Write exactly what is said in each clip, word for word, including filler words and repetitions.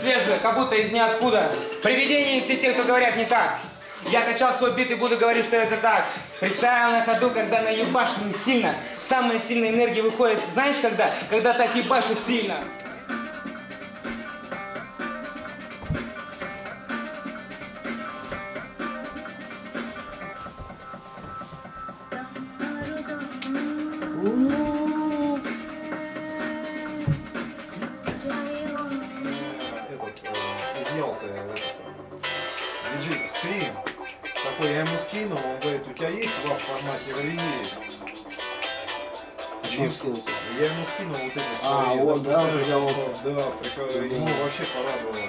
свежее, как будто из ниоткуда. Привидения все те, кто говорят не так. Я качал свой бит и буду говорить, что это так. Фристайл на ходу, когда наебашен сильно. Самая сильная энергия выходит, знаешь, когда? Когда так ебашит сильно. Скрим. Такой, я ему скинул, он говорит, у тебя есть два в формате релиз? Почему скинул? Я ему скинул вот эти А, свои. вот, да, он прикололся. Да, прикол... ему вообще порадовало.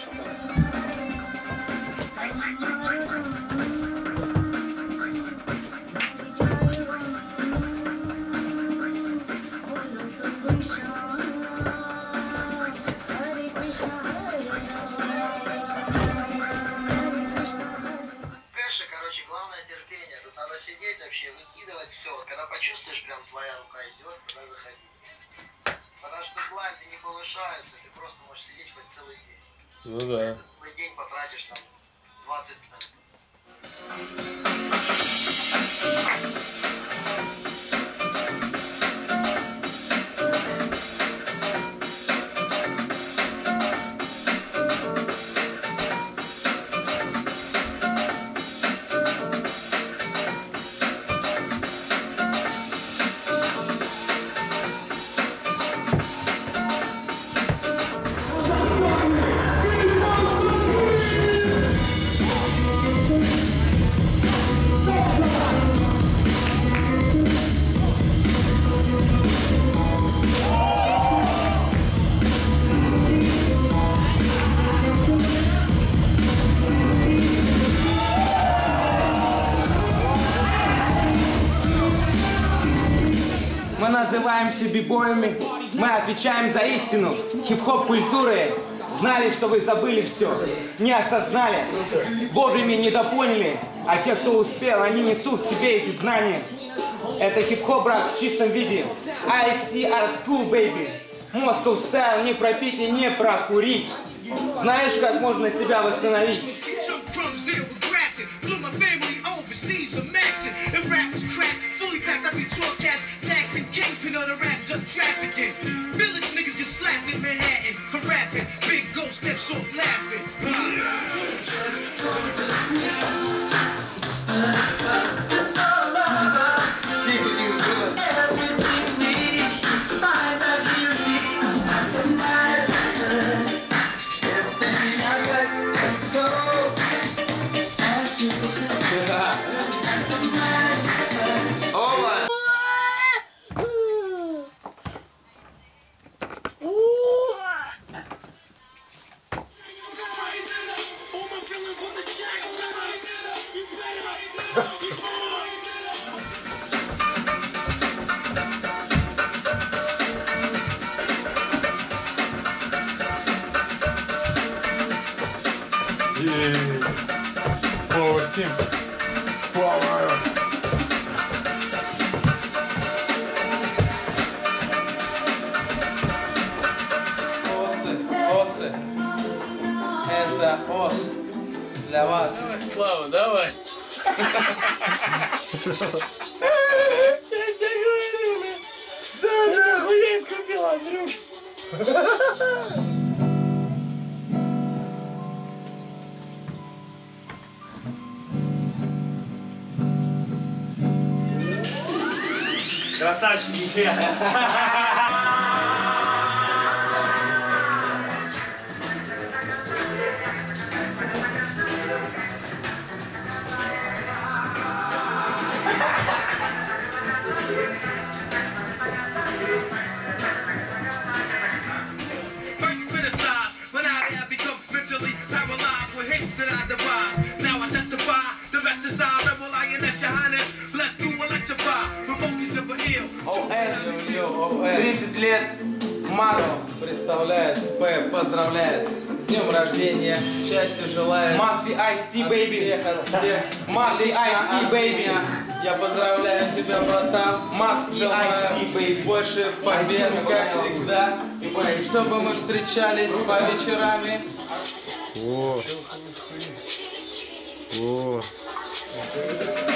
Выкидывать все. Когда почувствуешь, прям твоя рука идет, тогда заходи. Потому что блайнды не повышаются, ты просто можешь сидеть хоть целый день. Ну да. Целый день потратишь там двадцать центов. Мы называемся бибоями, мы отвечаем за истину хип-хоп культуры. Знали, что вы забыли все, не осознали, вовремя не допоняли, а те, кто успел, они несут в себе эти знания. Это хип-хоп, брат, в чистом виде. ай эс ти Art School, baby. Moscow Style, не пропить и не прокурить. Знаешь, как можно себя восстановить? Восемь. Power. Осы, осы. Это ос для вас. Давай, Слава, давай. Я тебе говорю, бля. Да, да, хуя купил, Андрюш. Красавчики. тридцать лет, Макс. Представляет, П поздравляет. С днем рождения, счастья желаю. Макси ай эс ти, от baby. всех, от всех. Макси ай эс ти, baby. Я поздравляю тебя, братан. Макс и Желаю Ice-T, baby. больше побед, как всегда. Чтобы мы встречались по вечерами. О. О.